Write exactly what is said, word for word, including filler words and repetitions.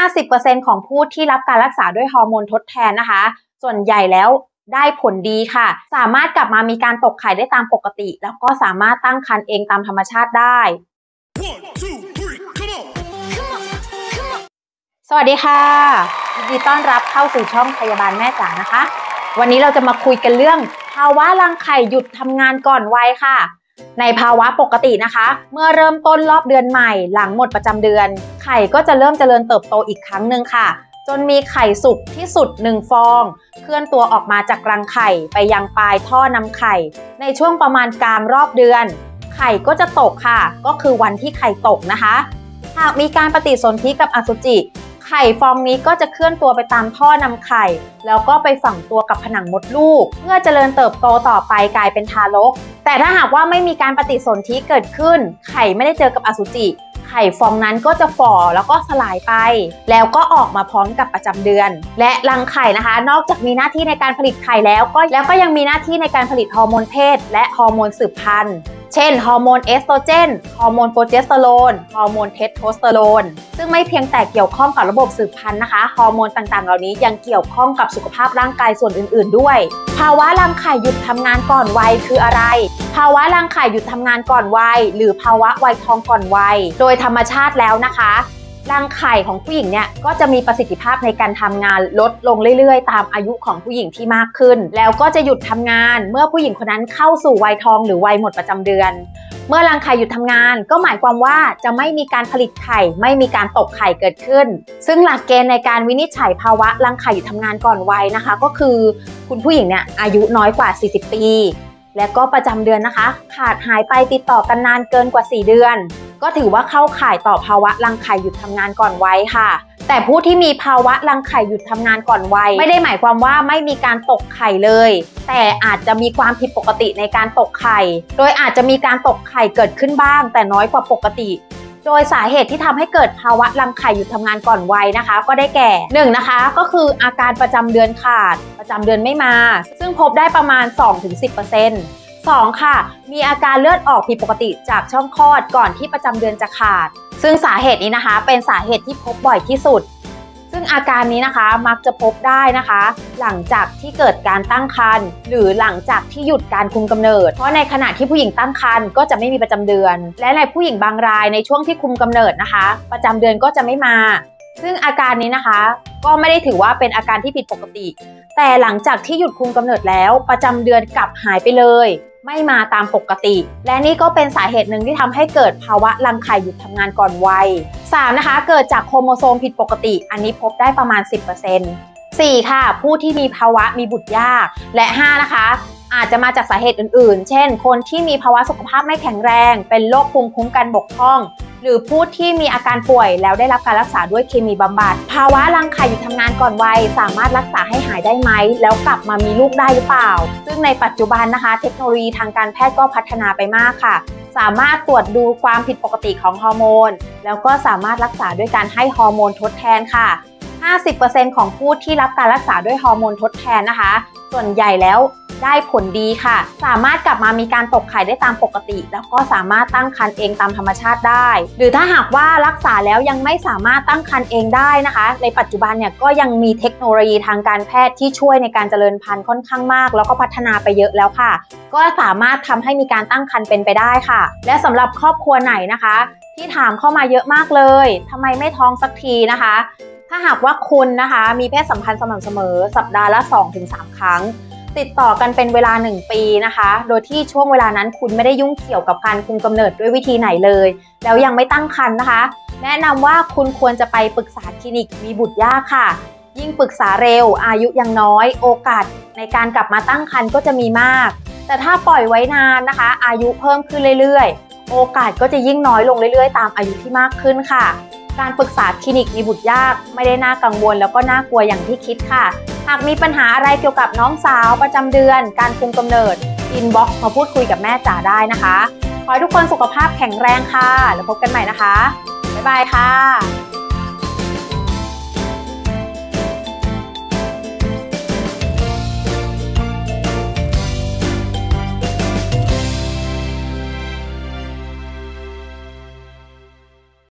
าสิบเปอร์เซ็นต์ ของผู้ที่รับการรักษาด้วยฮอร์โมนทดแทนนะคะส่วนใหญ่แล้วได้ผลดีค่ะสามารถกลับมามีการตกไข่ได้ตามปกติแล้วก็สามารถตั้งครรภ์เองตามธรรมชาติได้ One, two, three, come on. Come on. Come on. สวัสดีค่ะยินดีต้อนรับเข้าสู่ช่องพยาบาลแม่จ๋านะคะวันนี้เราจะมาคุยกันเรื่องภาวะรังไข่หยุดทำงานก่อนวัยค่ะในภาวะปกตินะคะเมื่อเริ่มต้นรอบเดือนใหม่หลังหมดประจำเดือนไข่ก็จะเริ่มเจริญเติบโตอีกครั้งหนึ่งค่ะจนมีไข่สุกที่สุดหนึ่งฟองเคลื่อนตัวออกมาจากรังไข่ไปยังปลายท่อนำไข่ในช่วงประมาณกลางรอบเดือนไข่ก็จะตกค่ะก็คือวันที่ไข่ตกนะคะหากมีการปฏิสนธิกับอสุจิไข่ฟองนี้ก็จะเคลื่อนตัวไปตามท่อนำไข่แล้วก็ไปฝังตัวกับผนังมดลูกเพื่อเจริญเติบโตต่อไปกลายเป็นทารกแต่ถ้าหากว่าไม่มีการปฏิสนธิเกิดขึ้นไข่ไม่ได้เจอกับอสุจิไข่ฟองนั้นก็จะฝ่อแล้วก็สลายไปแล้วก็ออกมาพร้อมกับประจำเดือนและรังไข่นะคะนอกจากมีหน้าที่ในการผลิตไข่แล้วก็แล้วก็ยังมีหน้าที่ในการผลิตฮอร์โมนเพศและฮอร์โมนสืบพันธุ์เช่นฮอร์โมนเอสโตรเจนฮอร์โมนโปรเจสเตอโรนฮอร์โมนเทสโทสเตอโรนซึ่งไม่เพียงแต่เกี่ยวข้องกับระบบสืบพันธุ์นะคะฮอร์โมนต่างๆเหล่านี้ยังเกี่ยวข้องกับสุขภาพร่างกายส่วนอื่นๆด้วยภาวะรังไข่หยุดทำงานก่อนวัยคืออะไรภาวะรังไข่หยุดทำงานก่อนวัยหรือภาวะวัยทองก่อนวัยโดยธรรมชาติแล้วนะคะรังไข่ของผู้หญิงเนี่ยก็จะมีประสิทธิภาพในการทำงานลดลงเรื่อยๆตามอายุของผู้หญิงที่มากขึ้นแล้วก็จะหยุดทำงานเมื่อผู้หญิงคนนั้นเข้าสู่วัยทองหรือวัยหมดประจำเดือนเมื่อรังไข่หยุดทำงานก็หมายความว่าจะไม่มีการผลิตไข่ไม่มีการตกไข่เกิดขึ้นซึ่งหลักเกณฑ์ในการวินิจฉัยภาวะรังไข่หยุดทำงานก่อนวัยนะคะก็คือคุณผู้หญิงเนี่ยอายุน้อยกว่าสี่สิบปีและก็ประจำเดือนนะคะขาดหายไปติดต่อกันนานเกินกว่าสี่เดือนก็ถือว่าเข้าข่ายต่อภาวะรังไข่หยุดทำงานก่อนวัยค่ะแต่ผู้ที่มีภาวะรังไข่หยุดทำงานก่อนวัยไม่ได้หมายความว่าไม่มีการตกไข่เลยแต่อาจจะมีความผิดปกติในการตกไข่โดยอาจจะมีการตกไข่เกิดขึ้นบ้างแต่น้อยกว่าปกติโดยสาเหตุที่ทำให้เกิดภาวะรังไข่หยุดทำงานก่อนวัยนะคะก็ได้แก่หนึ่งนะคะก็คืออาการประจำเดือนขาดประจำเดือนไม่มาซึ่งพบได้ประมาณ สองถึงสิบเปอร์เซ็นต์สองค่ะมีอาการเลือดออกผิดปกติจากช่องคลอดก่อนที่ประจำเดือนจะขาดซึ่งสาเหตุนี้นะคะเป็นสาเหตุที่พบบ่อยที่สุดซึ่งอาการนี้นะคะมักจะพบได้นะคะหลังจากที่เกิดการตั้งครรภ์หรือหลังจากที่หยุดการคุมกำเนิดเพราะในขณะที่ผู้หญิงตั้งครรภ์ก็จะไม่มีประจำเดือนและในผู้หญิงบางรายในช่วงที่คุมกำเนิดนะคะประจำเดือนก็จะไม่มาซึ่งอาการนี้นะคะก็ไม่ได้ถือว่าเป็นอาการที่ผิดปกติแต่หลังจากที่หยุดคุมกำเนิดแล้วประจำเดือนกลับหายไปเลยไม่มาตามปกติและนี่ก็เป็นสาเหตุหนึ่งที่ทำให้เกิดภาวะรังไข่หยุดทำงานก่อนวัยสามนะคะเกิดจากโครโมโซมผิดปกติอันนี้พบได้ประมาณ สิบเปอร์เซ็นต์ สี่ค่ะผู้ที่มีภาวะมีบุตรยากและห้านะคะอาจจะมาจากสาเหตุอื่นๆเช่นคนที่มีภาวะสุขภาพไม่แข็งแรงเป็นโรคภูมิคุ้มกันบกพร่องหรือผู้ที่มีอาการป่วยแล้วได้รับการรักษาด้วยเคมีบำบัดภาวะรังไข่หยุดทำงานก่อนวัยสามารถรักษาให้หายได้ไหมแล้วกลับมามีลูกได้หรือเปล่าซึ่งในปัจจุบันนะคะเทคโนโลยีทางการแพทย์ก็พัฒนาไปมากค่ะสามารถตรวจดูความผิดปกติของฮอร์โมนแล้วก็สามารถรักษาด้วยการให้ฮอร์โมนทดแทนค่ะ ห้าสิบเปอร์เซ็นต์ ของผู้ที่รับการรักษาด้วยฮอร์โมนทดแทนนะคะส่วนใหญ่แล้วได้ผลดีค่ะสามารถกลับมามีการตกไข่ได้ตามปกติแล้วก็สามารถตั้งครรภ์เองตามธรรมชาติได้หรือถ้าหากว่ารักษาแล้วยังไม่สามารถตั้งครรภ์เองได้นะคะในปัจจุบันเนี่ยก็ยังมีเทคโนโลยีทางการแพทย์ที่ช่วยในการเจริญพันธุ์ค่อนข้างมากแล้วก็พัฒนาไปเยอะแล้วค่ะก็สามารถทำให้มีการตั้งครรภ์เป็นไปได้ค่ะและสำหรับครอบครัวไหนนะคะที่ถามเข้ามาเยอะมากเลยทำไมไม่ท้องสักทีนะคะถ้าหากว่าคุณนะคะมีเพศสัมพันธ์สม่ำเสมอสัปดาห์ละ สองถึงสาม ครั้งติดต่อกันเป็นเวลาหนึ่งปีนะคะโดยที่ช่วงเวลานั้นคุณไม่ได้ยุ่งเกี่ยวกับการคุมกำเนิดด้วยวิธีไหนเลยแล้วยังไม่ตั้งครรภ์นะคะแนะนำว่าคุณควรจะไปปรึกษาคลินิกมีบุตรยากค่ะยิ่งปรึกษาเร็วอายุยังน้อยโอกาสในการกลับมาตั้งครรภ์ก็จะมีมากแต่ถ้าปล่อยไว้นานนะคะอายุเพิ่มขึ้นเรื่อยๆโอกาสก็จะยิ่งน้อยลงเรื่อยๆตามอายุที่มากขึ้นค่ะการปรึกษาคลินิกมีบุตรยากไม่ได้น่ากังวลแล้วก็น่ากลัวอย่างที่คิดค่ะหากมีปัญหาอะไรเกี่ยวกับน้องสาวประจำเดือนการคุมกำเนิดอินบ็อกซ์มาพูดคุยกับแม่จ๋าได้นะคะขอให้ทุกคนสุขภาพแข็งแรงค่ะแล้วพบกันใหม่นะคะบ๊ายบายค่ะ